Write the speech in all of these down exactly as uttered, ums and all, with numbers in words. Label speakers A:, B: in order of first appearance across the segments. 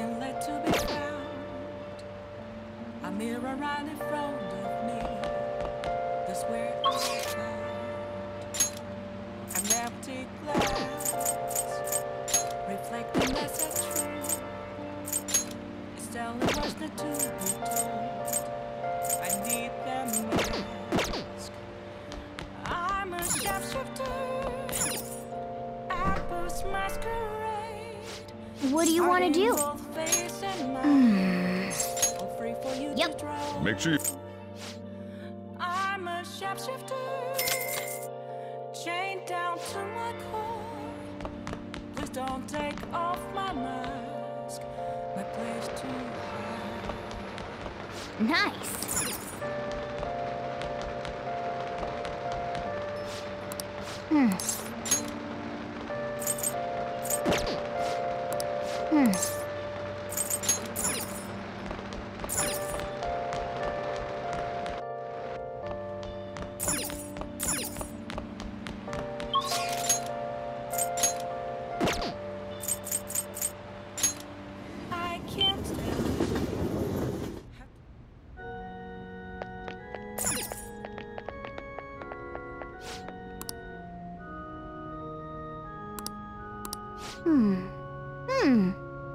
A: inlet to be found. A mirror right in front of me. That's where I found an empty glass, reflecting message true. It's telling what's not to be told. I need them mask. I'm a sharpshooter. Apples masquerade.
B: What do you want to do? Mm. Yep.
C: Make sure you...
A: I'm a sharpshooter, chained down to my core. Please don't take off my mask, my place to hide.
B: Nice. Hmm. Hmm.
A: I can't stand.
B: Hmm. Hmm.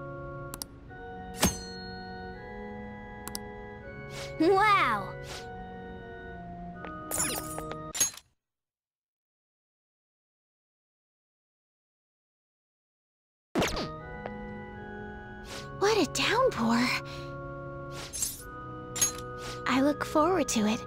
B: Wow. What a downpour. I look forward to it.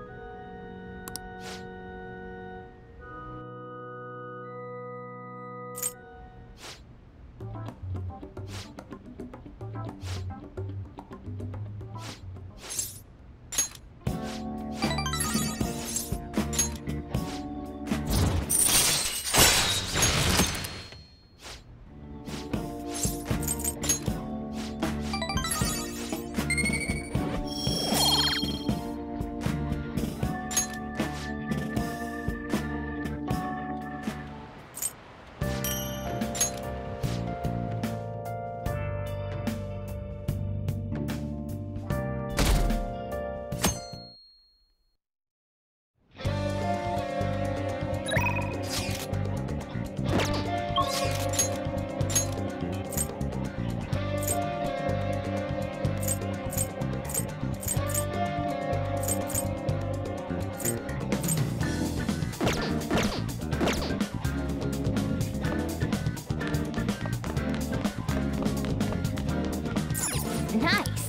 B: Nice.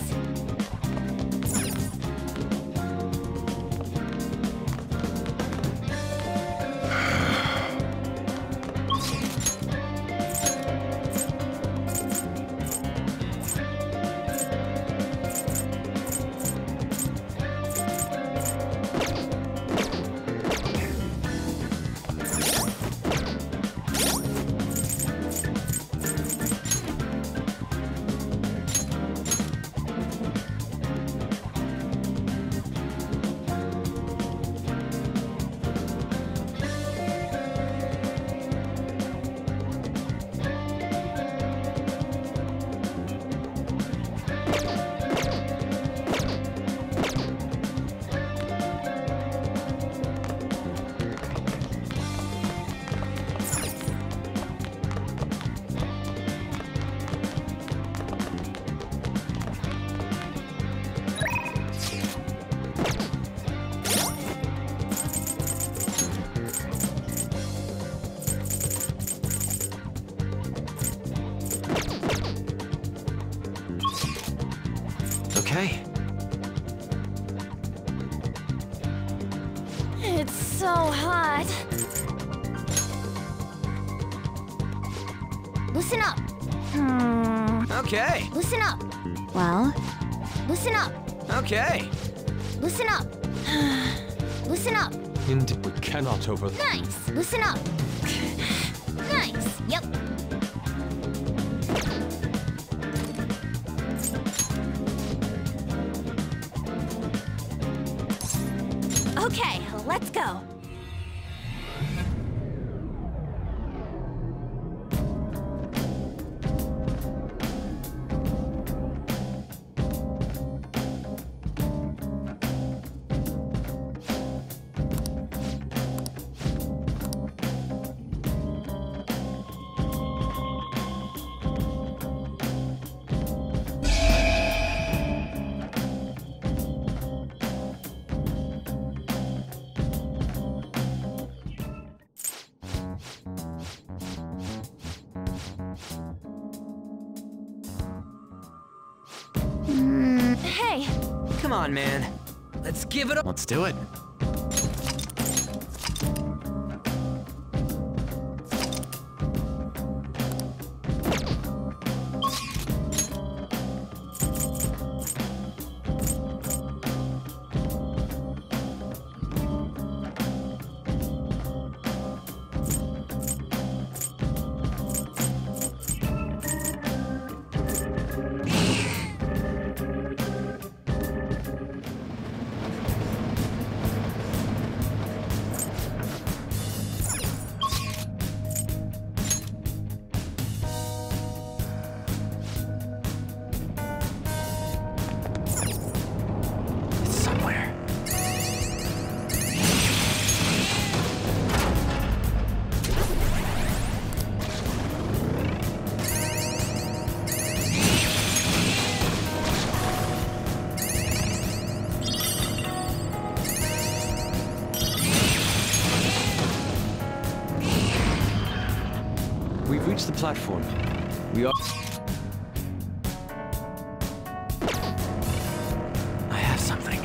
D: Okay.
B: It's so hot. Loosen up. Hmm.
D: Okay.
B: Loosen up. Well, loosen up.
D: Okay.
B: Loosen up. Loosen up.
E: Indeed, we cannot over...
B: Nice. Loosen up. Nice. Yep. Okay, let's go.
C: Come on, man. Let's give it a-
D: Let's do it. It's somewhere.
E: We've reached the platform. We are...
D: I have something.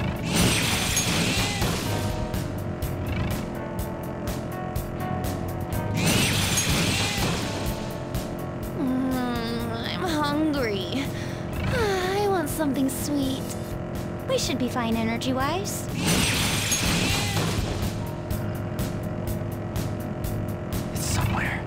B: Mm, I'm hungry. I want something sweet. We should be fine energy-wise.
D: It's somewhere.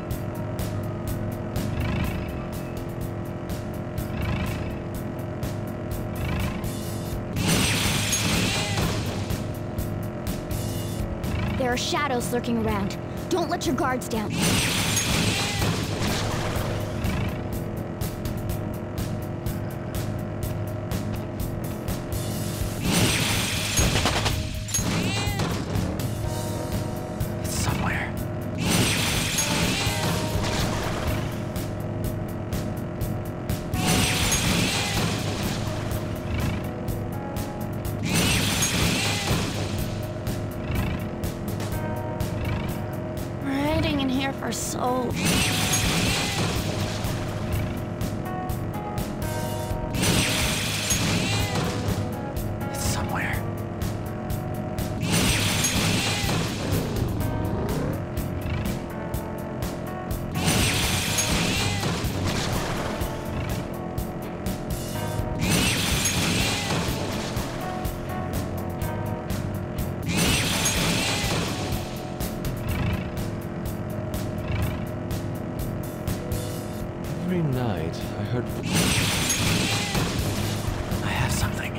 B: There are shadows lurking around. Don't let your guards down.
D: It's somewhere.
B: We're hiding in here for so...
D: It's somewhere.
E: Every night, I heard...
D: I have something.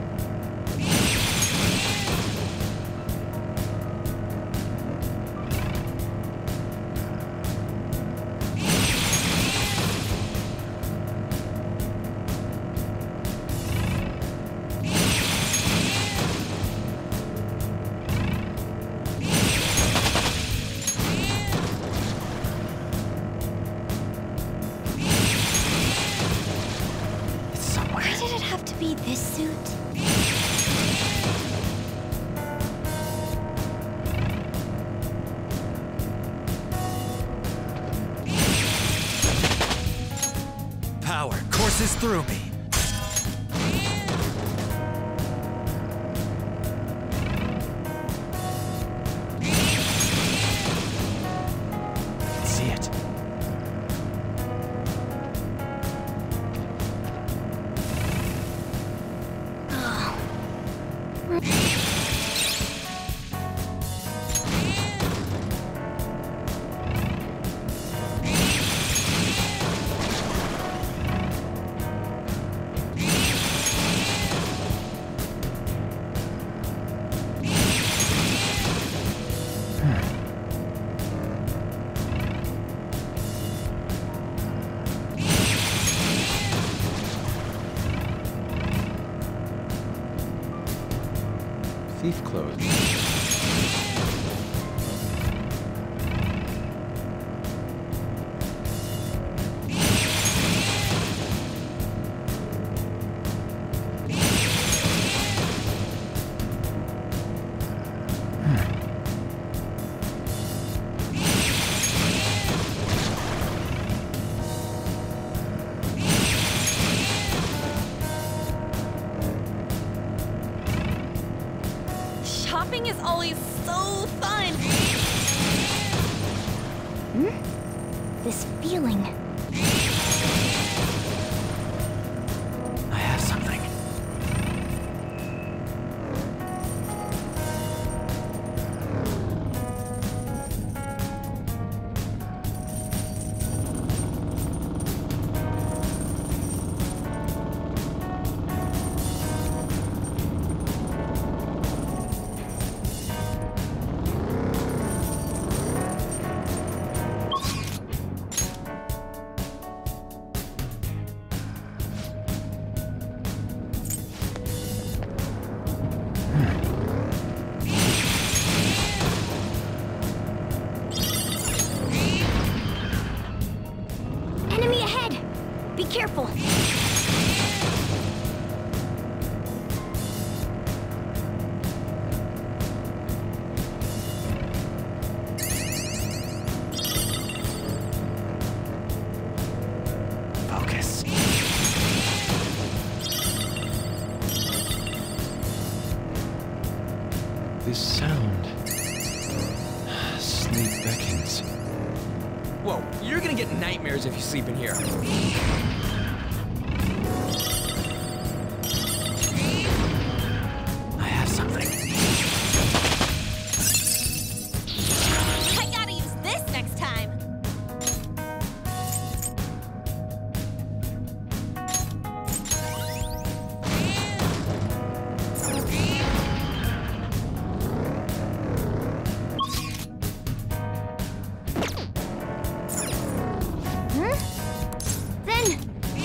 D: It's somewhere.
B: Why did it have to be this suit?
F: Power courses through me.
D: I can see it.
E: Thief clothes.
B: always so fun! Hmm? This feeling.
D: I have something.
B: Enemy ahead! Be careful!
D: Focus.
E: This sound. Sleep beckons.
C: Whoa, you're gonna get nightmares if you sleep in here.
D: I have something.
B: I gotta use this next time! Huh? Then...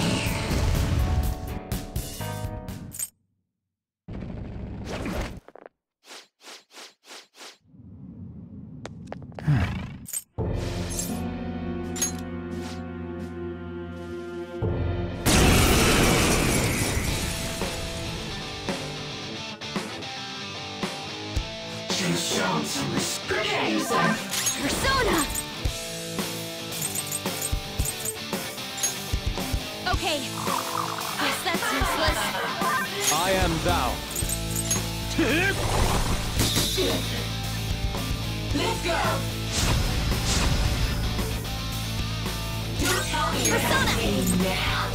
B: Persona! Okay. Guess that's useless.
E: I am thou.
A: Let's go! Don't tell me you're
B: Persona!
A: hesitating now!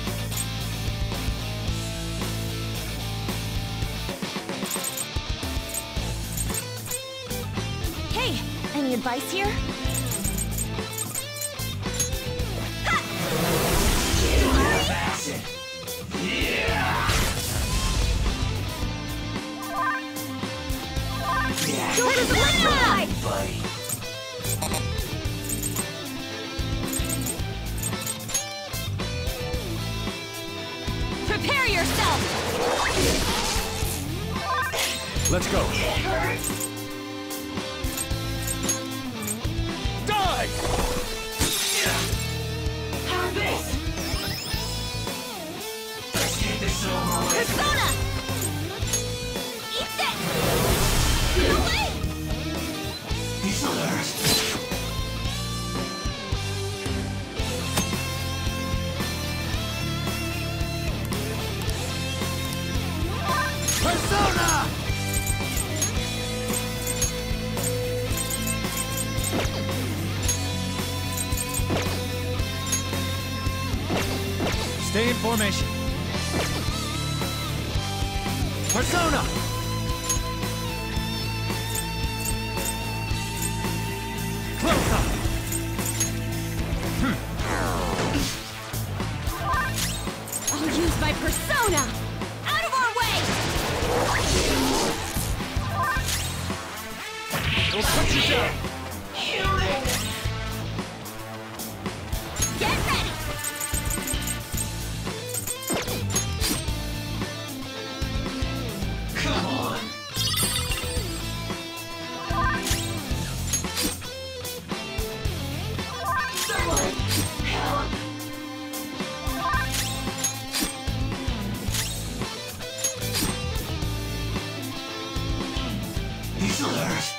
B: Hey, any advice here? Go to the side! Prepare yourself!
E: Let's go.
C: Die!
A: Have this! Let's get this over with!
B: Persona! Eat this! No way!
A: These others!
C: Persona! Stay in formation. Persona! Close up!
B: I'll use my persona! Out of our way!
C: We'll put you down!
B: Get ready!
A: Come on! Someone! Help! These others!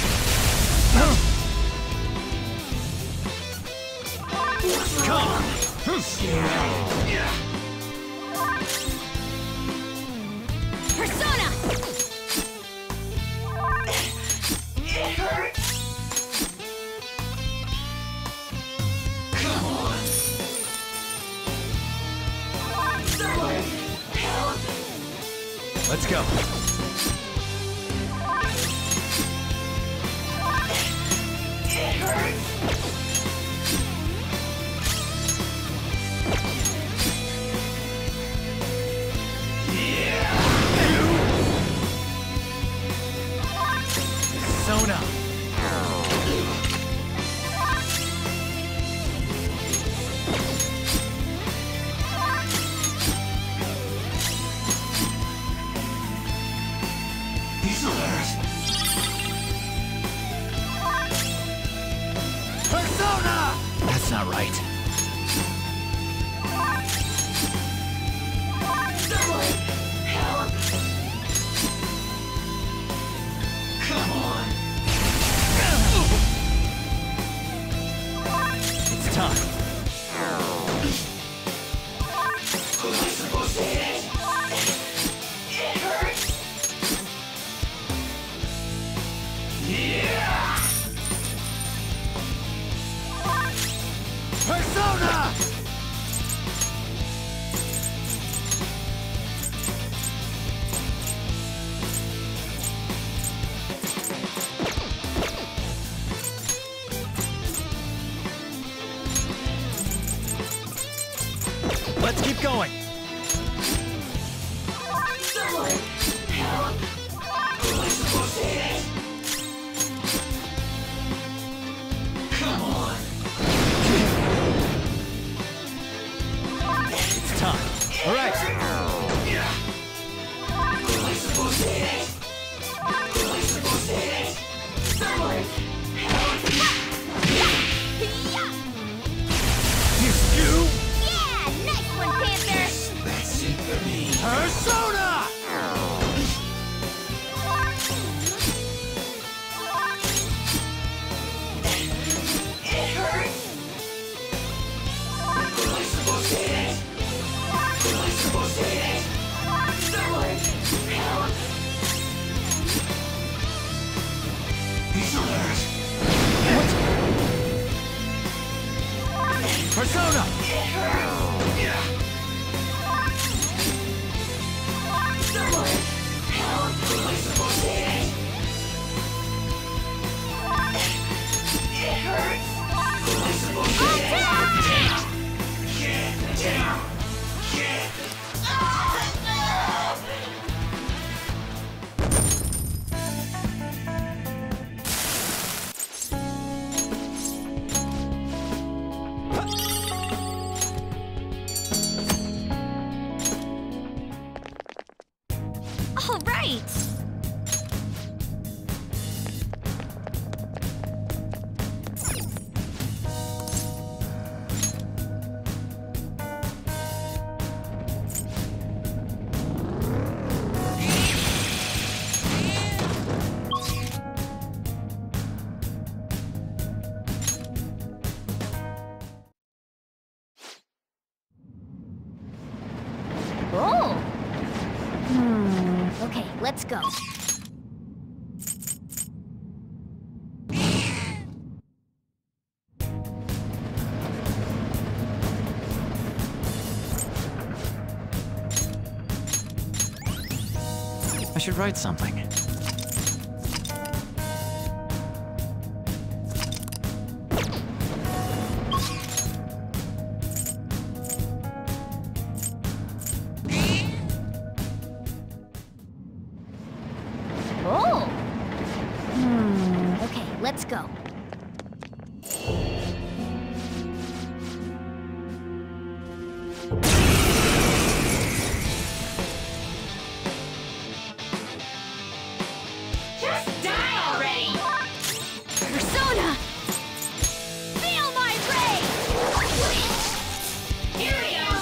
C: Come on!
B: Persona!
F: Let's go.
A: It hurts.
F: Persona. These alert. Persona! That's not right.
A: Someone help. Come on.
F: It's time.
A: Who am I supposed to hit? It hurts. Yeah.
F: Persona! Let's keep going.
A: Someone help. Who am I supposed to hit? Come on.
F: It's time. All right.
A: Yeah. Who am I supposed to hit? Who am I supposed to hit? Someone help.
F: You, you
B: Yeah, nice one, Panther!
A: That's it for me.
F: Persona!
A: It hurts. Who am I supposed to hit? Who am I supposed to hit? Someone help. He's alert.
F: Persona!
A: It hurts. Yeah. Someone help. Who am I supposed to hit? It hurts. Who am I supposed to hit? Down. Get down. Get. Ah, no.
B: All right! Oh! Hmm, okay, let's go.
F: I should write something.
B: Oh! Hmm, okay, let's go.
A: Just die already.
B: Persona! Feel my rage!
A: Here we go.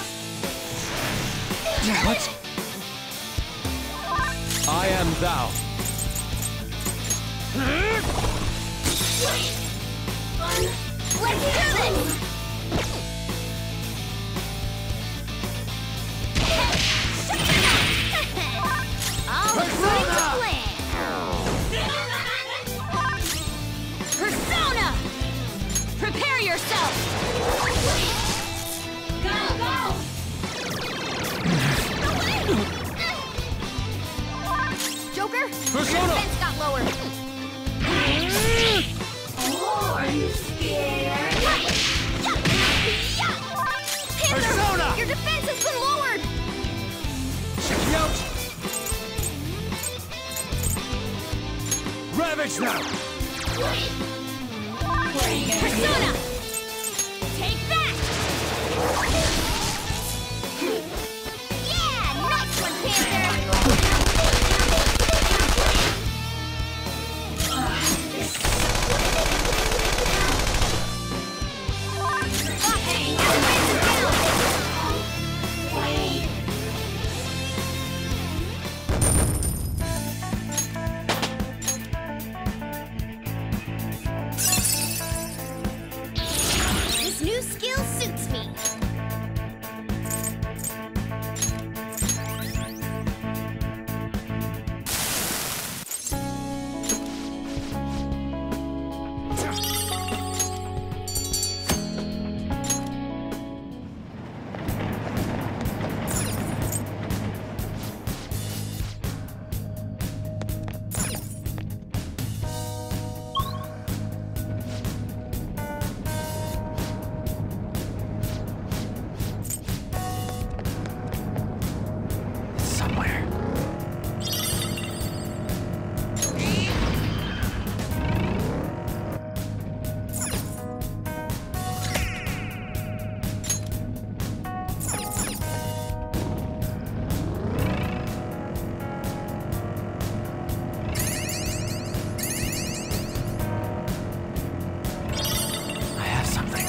F: What?
E: I am thou.
B: Let's do this! All according to plan! Persona! Prepare yourself!
A: Go, go.
F: damage now!
B: Persona! Take that! Yeah! Nice one, Panther! This new skill suits me.
F: Somewhere. I have something.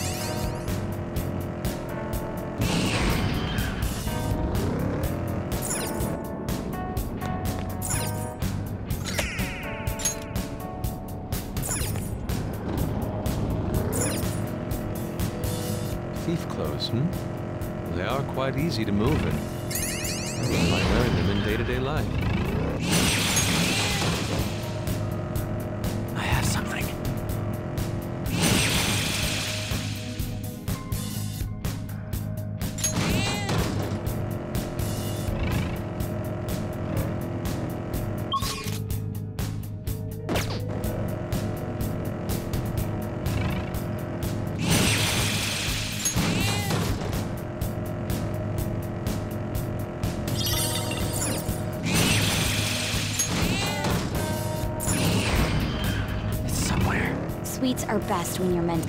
E: Thief clothes, hmm? They are quite easy to move in. One might wear them in day-to-day life.
F: I have something. It's somewhere.
B: Sweets are best when you're meant.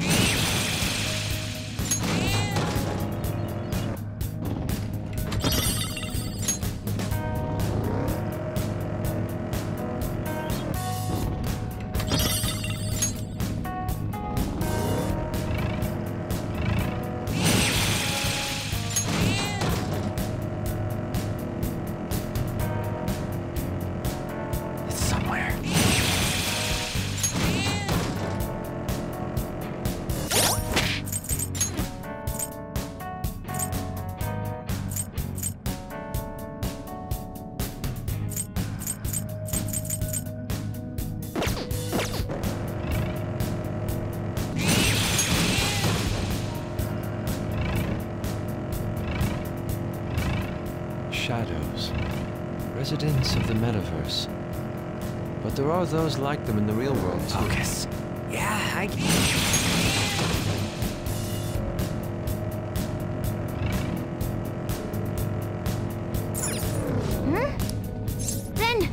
F: It's somewhere.
E: Shadows. Residents of the metaverse. But there are those like them in the real world, too.
F: Focus.
C: Yeah, I...
B: Hmm? Then...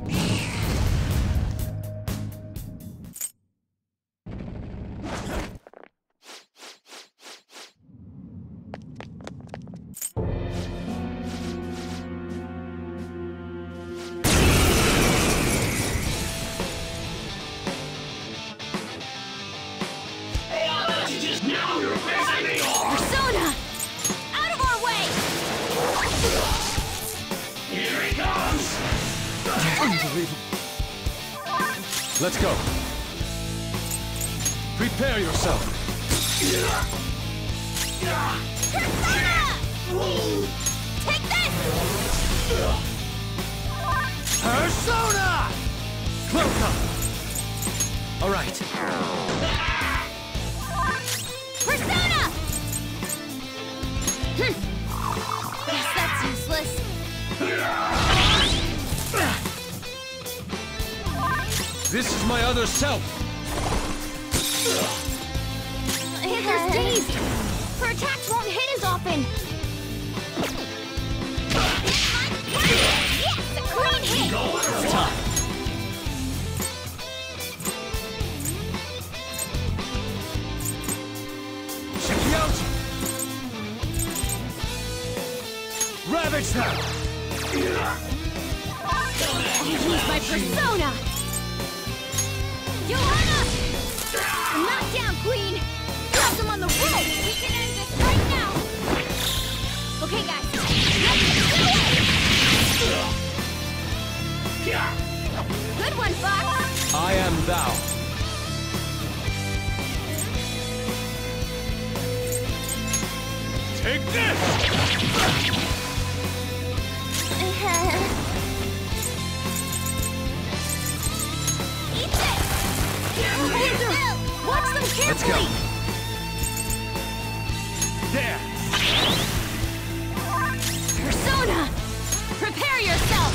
B: Persona! Out of our way!
E: Let's go. Prepare yourself.
B: Persona! Take this!
F: Persona!
E: Cloak!
F: All right.
B: Persona! Hm. Guess that's useless.
E: This is my other self.
B: Hitler's dazed. Her attacks won't hit as often. Yes, a clean hit.
F: Time. out! Ravage them!
B: Use my persona! Johanna! Knock down, Queen! Drop them on the rope! We can end this right now! Okay, guys. Let's do it! Good one, Fox!
E: I am thou.
F: Take this!
B: Eat this! Watch them carefully!
F: There!
B: Persona! Prepare yourself!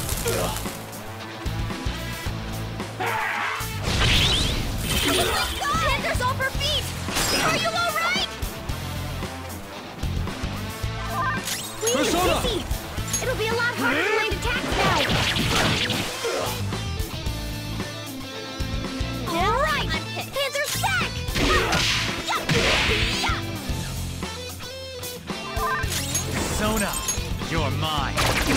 B: Panthers off her feet! Are you alright? Queen,
F: Persona!
B: Dizzy! It'll be a lot harder to land attacks now! Alright! Panthers back!
F: Sona, you're mine.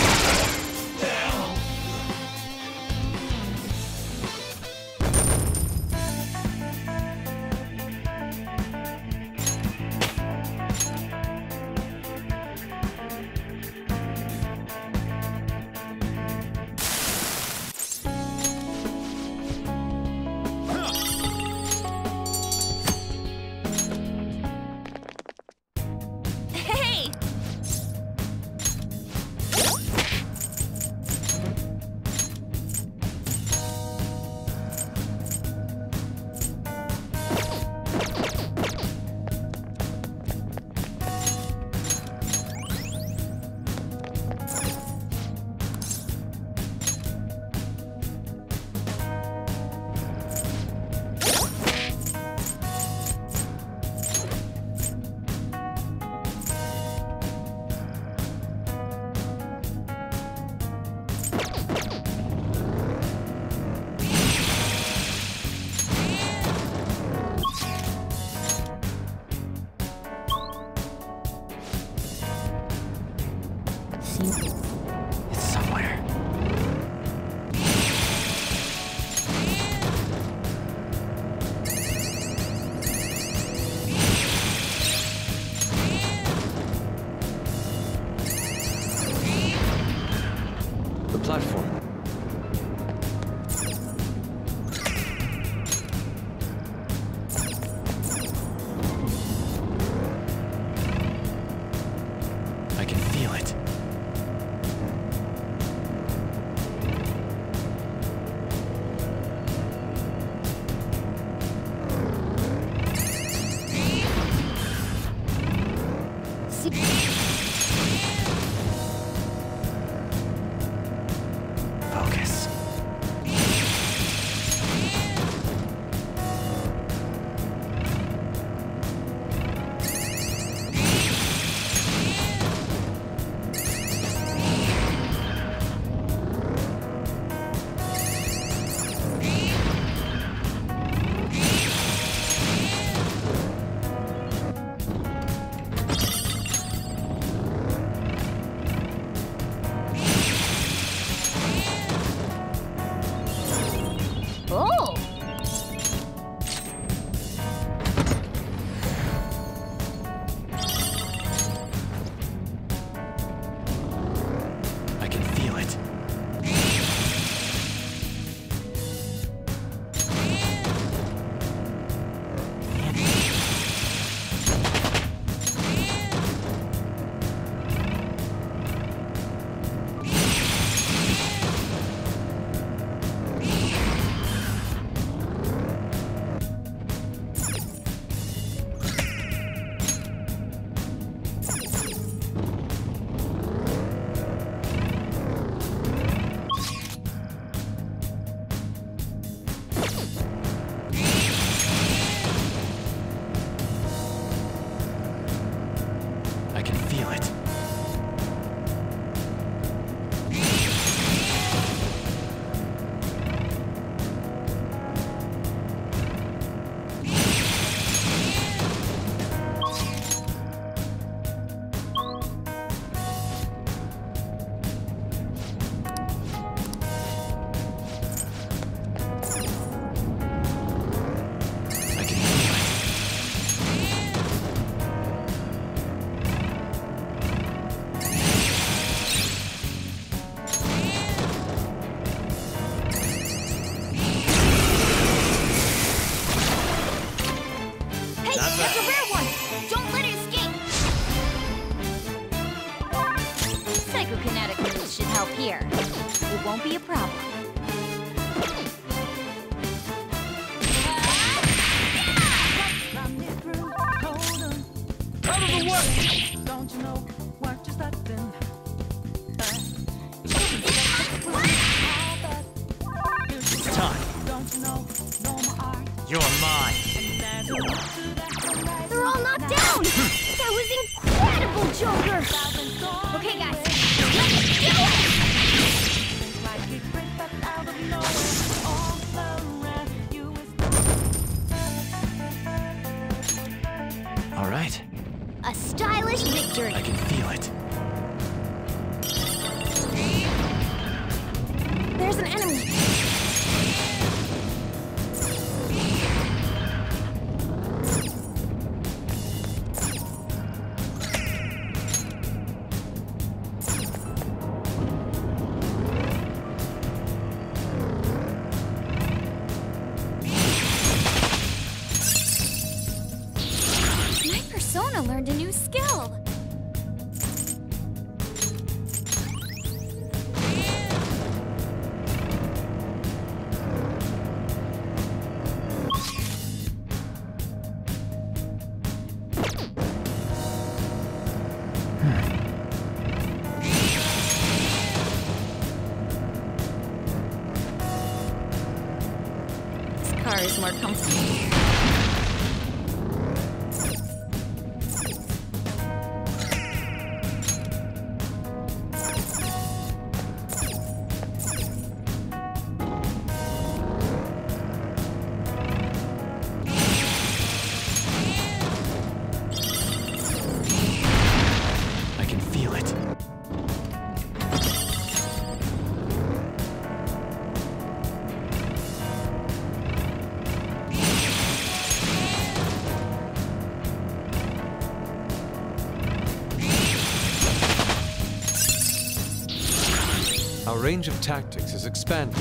B: Hey!
F: It's somewhere.
E: The platform.
F: I can feel it. Focus.
B: here. It won't be a problem.
C: Out of the way!
A: Don't you know what just happened?
F: It's time.
A: Don't you know no more art?
F: You're mine.
B: They're all knocked down! That was incredible, Joker! Okay, guys, let's do it!
F: All right.
B: A stylish victory.
F: I can feel it.
B: There's an enemy. My persona learned a new skill. This car is more comfortable.
F: I can feel it.
E: Our range of tactics is expanding.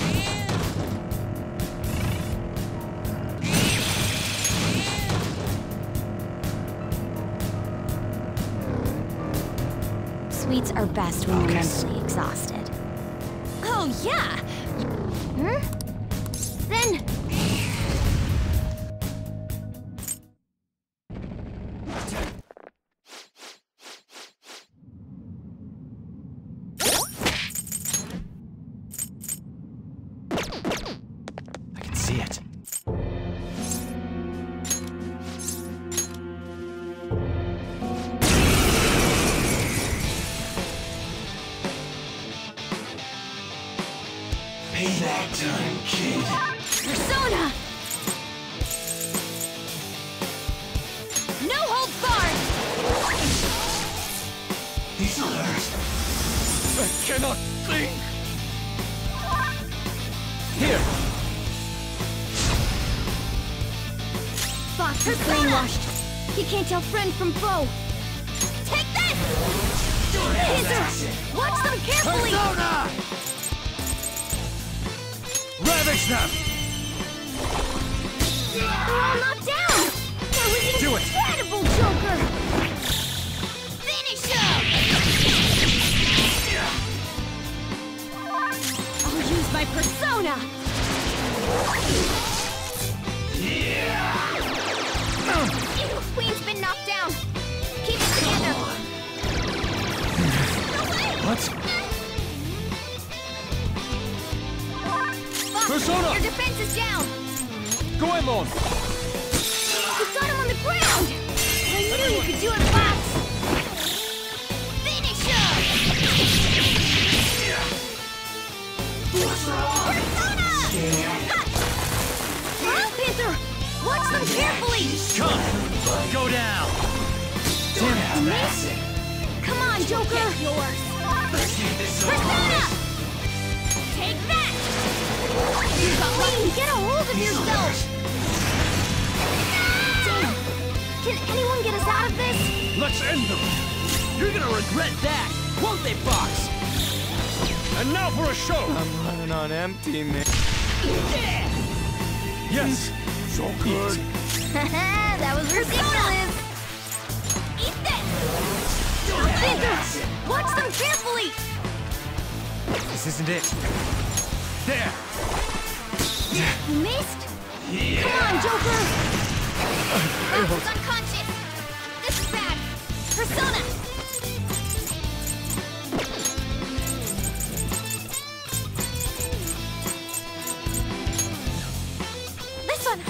B: Sweets are best when you're
F: Focus.
B: mentally exhausted. Oh, yeah! Hmm? Then...
F: I can see it.
D: Payback time, kid.
B: Persona! No hold barred!
D: This'll hurt.
C: I cannot think! Here!
B: Fox is brainwashed. He can't tell friend from foe. Take this! Panther! Watch them carefully!
C: Persona! Ravage them!
B: They're all knocked down! That was
C: Do it.
B: incredible, Joker! Finish him! I'll use my persona! Evil Queen's been knocked down! Keep it together!
F: What?
B: Fox,
C: Persona!
B: your defense is down!
C: Goemon!
B: You got him on the ground! I knew you could do it, Fox! Finish him! Persona! Wild Panther! Watch them carefully!
F: Come! Go down! Damn it!
B: Come on, Joker! Yours! Persona! Take that! Queen, get a hold of yourself! Damn! Can anyone get us out of this?
C: Let's end them! You're gonna regret that, won't they, Fox? And now for a show!
F: I'm running on empty, man.
C: Yes! So good!
B: That was ridiculous! Eat this! Panther! Watch them carefully!
F: This isn't it. There!
B: You missed? Come on, Joker! Ralph is unconscious! This is bad! Persona! This one!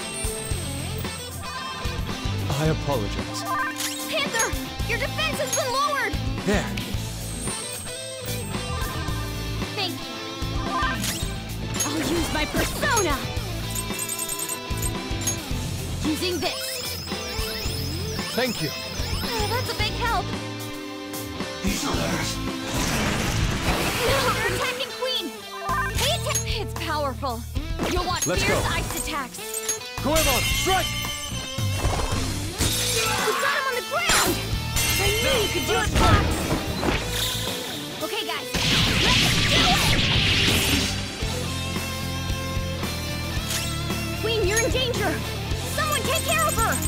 F: I apologize.
B: Panther! Your defense has been lowered!
F: There.
B: Thank you. I'll use my persona! Using this.
F: Thank you.
B: Oh, that's a big help.
D: These are theirs.
B: No, they're attacking Queen! Pay attention! It's powerful. You'll want
F: Let's
B: fierce
F: go.
B: ice attacks.
F: Goemon, strike!
B: We got him on the ground! I knew you could do it, Fox! Okay, guys, let's do it! Queen, you're in danger! Someone take care of her!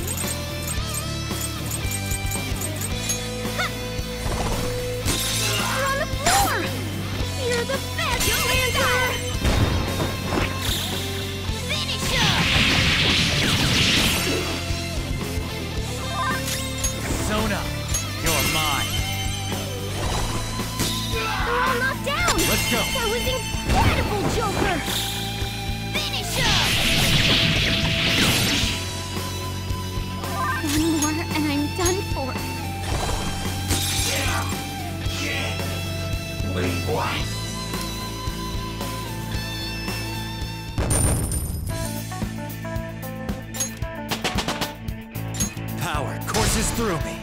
B: Huh. You're on the floor! You're the best, Panther! Finish her!
F: Sona, you're mine.
B: They're all knocked down!
F: Let's go.
B: That was incredible, Joker! Finish her! One more and I'm done for.
D: Wait, what?
F: Power courses through me.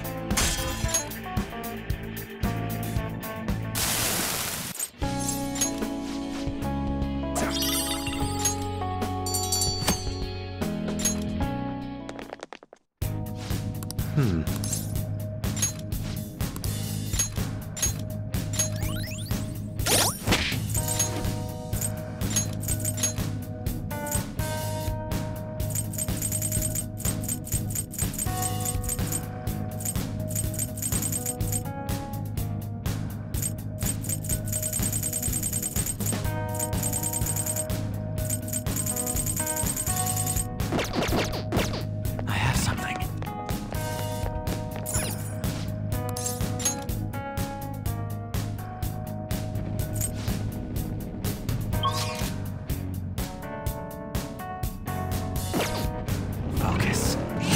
E: Hmm.
F: I have something. Focus.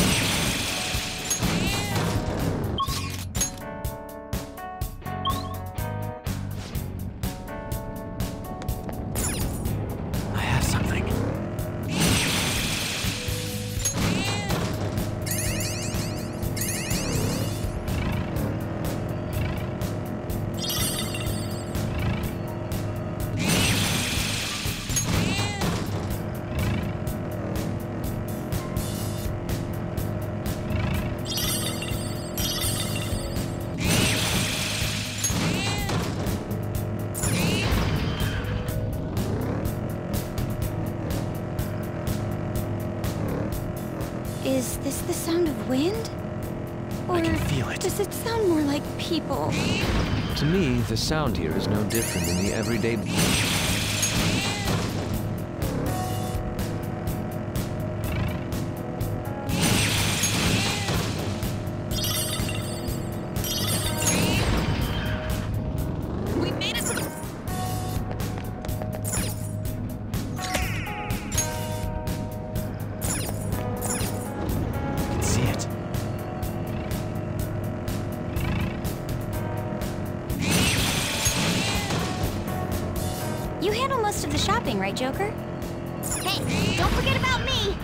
F: I have something.
B: Is this the sound of wind? Or
F: I can feel it.
B: does it sound more like people?
E: To me, the sound here is no different than the everyday...
B: We made it to the...
F: I can see it.
B: You handle most of the shopping, right, Joker? Hey, don't forget about me!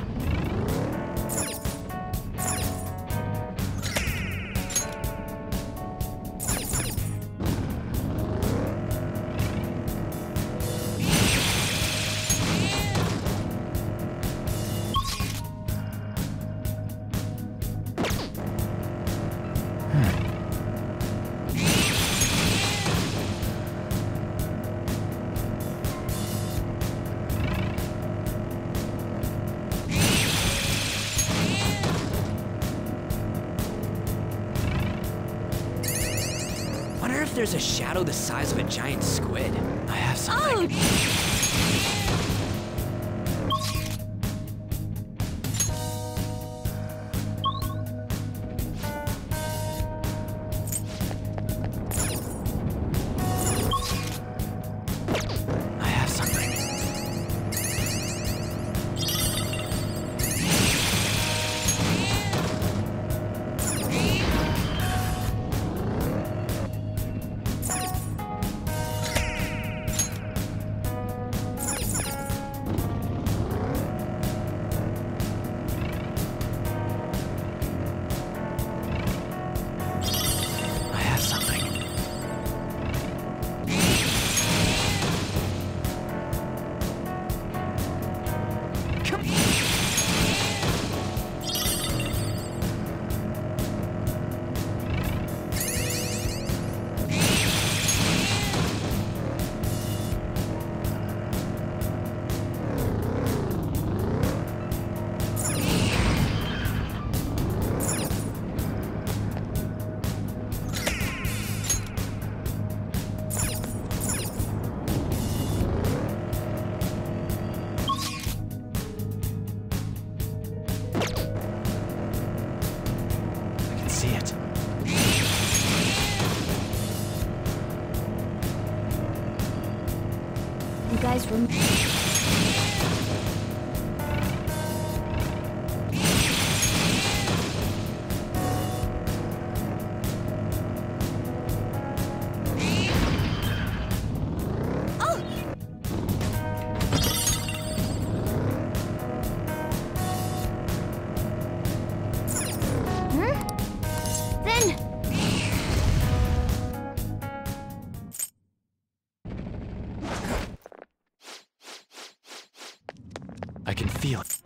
G: Wonder if there's a shadow the size of a giant squid.
F: I have something.
B: Oh!
F: I have something. I have something.
G: Come
F: I can see it.
B: You guys remember? Then
F: I can feel it.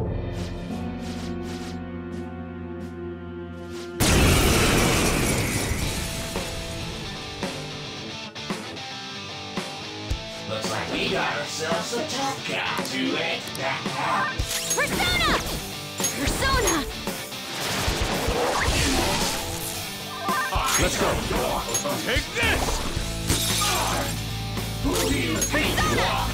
D: Looks like we got ourselves a tough guy to it.
B: Persona! Persona!
C: Let's go. Take this!
D: Who do you think you are?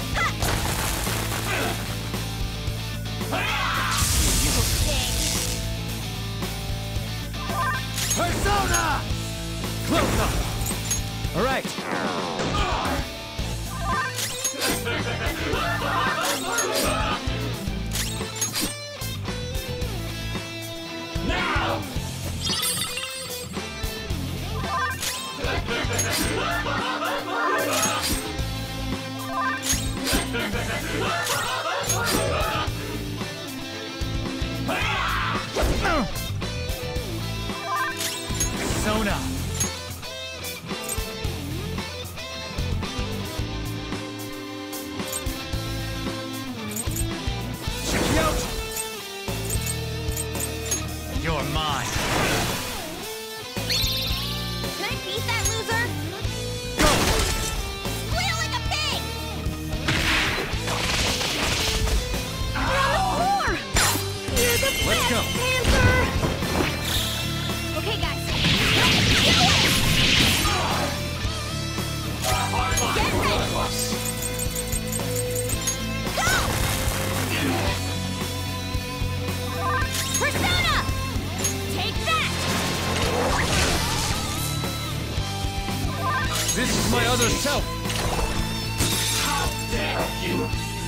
C: Persona! Close up!
G: All right.
D: Now!
C: Persona! Check you out! You're mine.
B: Can I beat that loser?
C: Go!
B: Squeal like a pig! You're on the floor! You're the
C: Let's
B: best,
C: go.
B: Panther! Okay, guys. Let's do it! Get ready! Go! Persona! Take that!
C: This is my other self!
D: How dare you!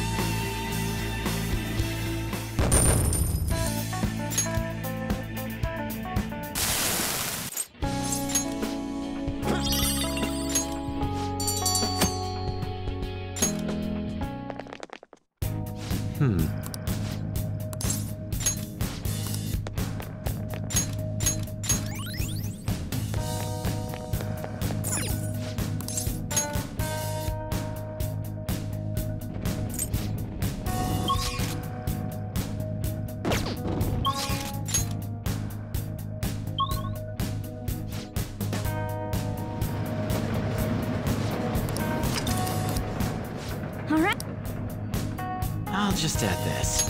E: Hmm.
B: All right.
F: I'll just add this.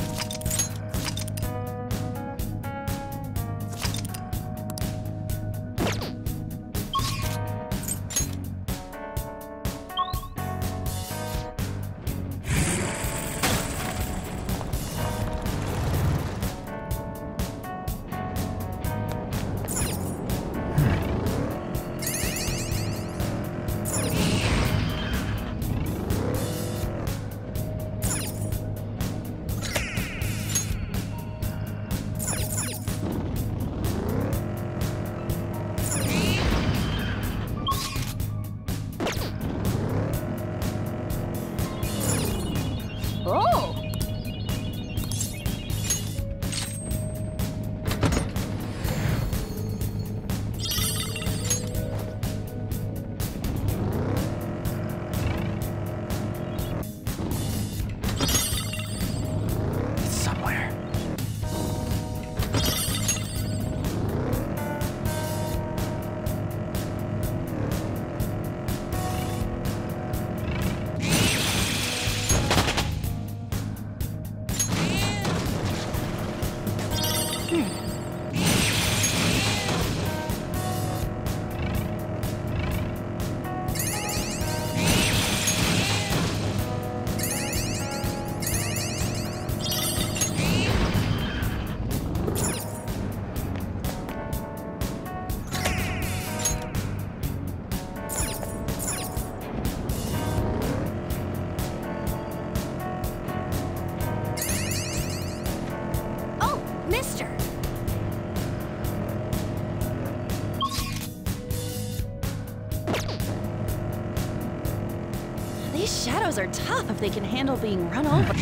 H: These shadows are tough if they can handle being run over.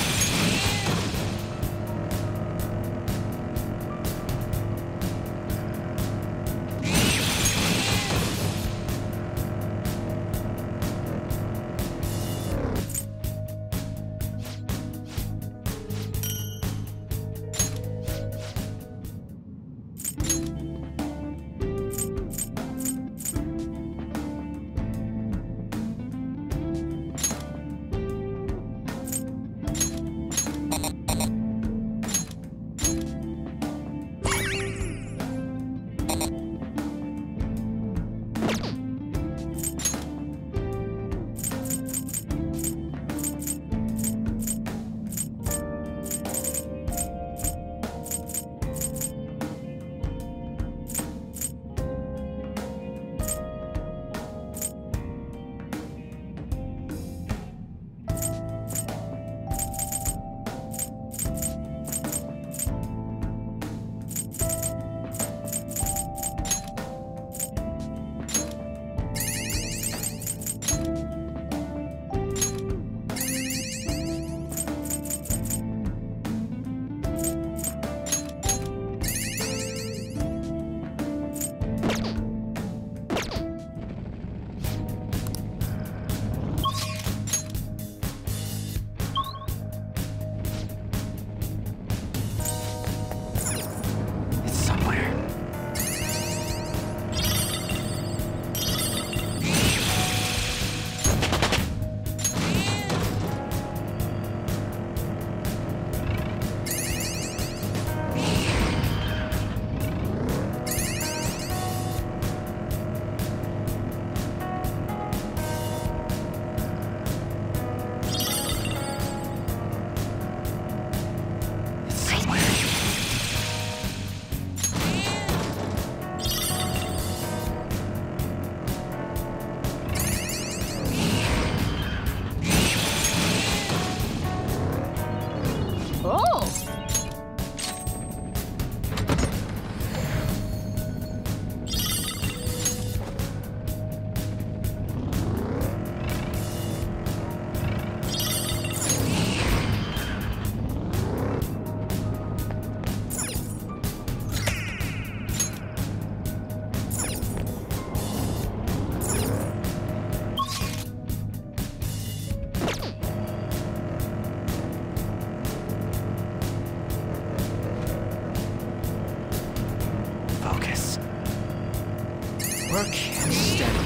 G: Work and steady.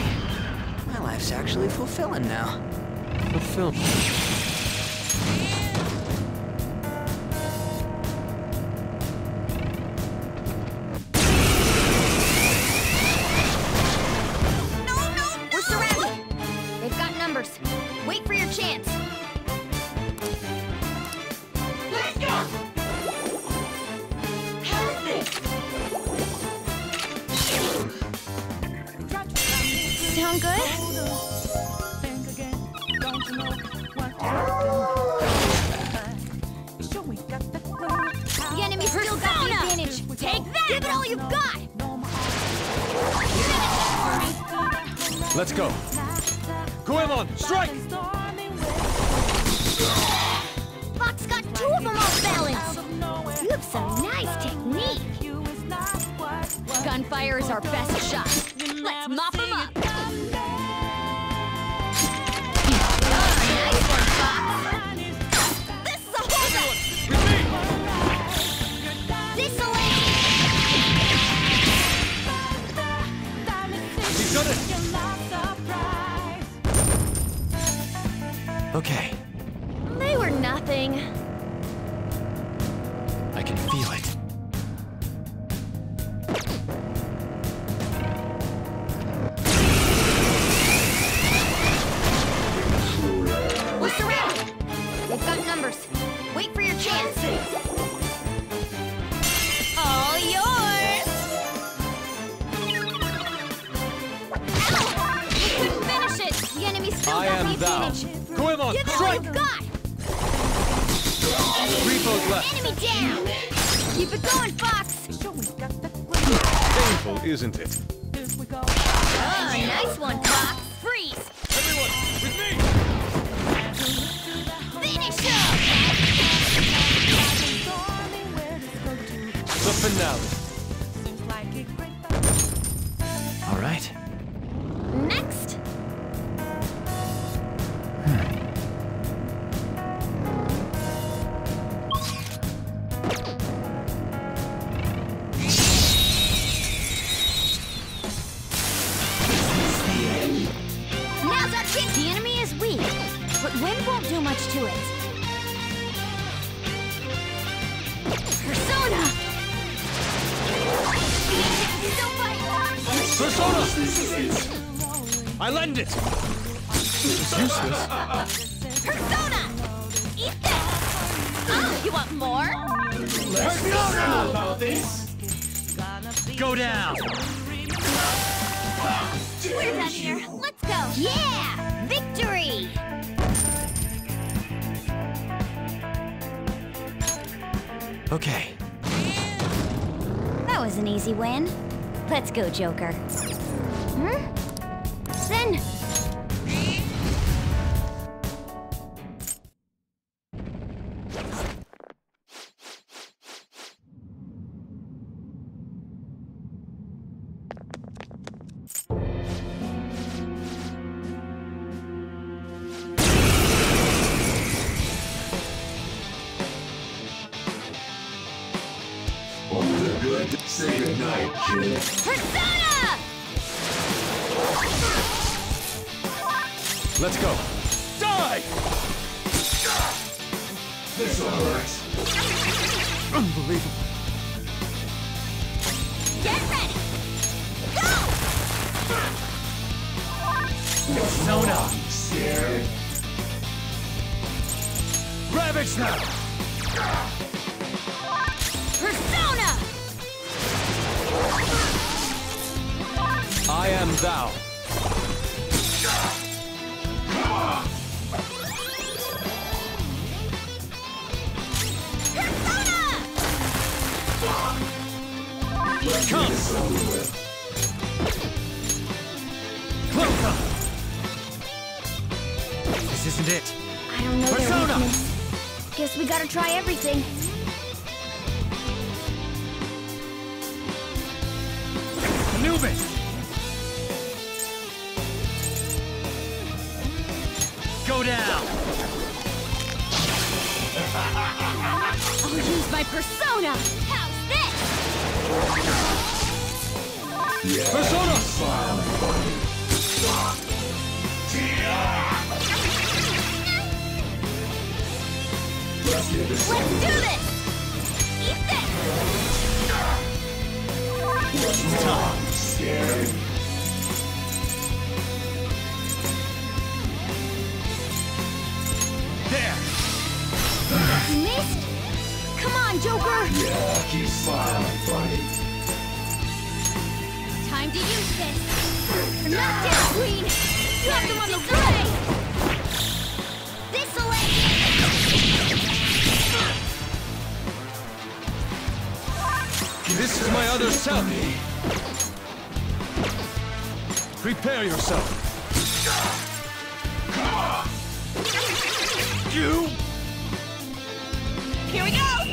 G: My life's actually fulfilling now.
E: Fulfillment.
B: We're surrounded. They've got numbers. Wait for your chance.
D: Let's go!
B: Sound good? The enemy still got the advantage. Take that! Give it all you've got!
E: Let's go. Goemon, strike!
B: Fox got two of them off balance. You have some nice technique. Gunfire is our best shot. Let's mop them up. Nice one, Fox. This is a holdup. This'll
E: He's done it!
F: Okay,
H: They were nothing.
F: I can feel it.
B: We're surrounded. They've got numbers. Wait for your chance. All yours. Ow! You couldn't finish it. The enemy still
E: I
B: got
E: am
B: the
E: thou.
B: advantage.
E: Goemon,
B: Give it all
E: strike!
B: you've got.
E: Three foes left.
B: Enemy down. Keep it going, Fox.
E: Painful, isn't it?
B: Oh, nice one, Fox. Freeze.
E: Everyone, with me!
C: finale.
A: Seems like a great
F: All right.
H: Next!
B: Now's our chance. The enemy is weak, but wind won't do much to it. Persona! Still fight!
C: Persona! I lend it! It's useless.
B: Persona! Eat this! Oh, you want more?
D: Persona! About this?
F: Go down!
B: We're done here. Let's go. Yeah! Victory!
F: Okay.
B: That was an easy win. Let's go, Joker. Hmm? Then...
D: Say goodnight, kid.
B: Persona!
C: Let's go. Die!
D: This'll hurt.
C: Unbelievable.
B: Get ready! Go!
F: Persona!
D: Scared?
C: Ravage now!
B: Persona!
C: I am thou. Come! Cloak!
F: This isn't it.
B: I don't know their
C: Persona!
B: weakness. Guess we gotta try everything.
F: Anubis! Go down!
B: I'll use my persona! How's this?
C: Persona!
D: Let's get this
B: Let's do this! Eat this!
D: scared.
C: There!
B: Missed? Come on, Joker!
D: Yeah, keep smiling, buddy.
B: Time to use this! Knockdown, Queen! You have them on the way! This'll end!
C: This is my other self. Prepare yourself. You!
H: Here we go!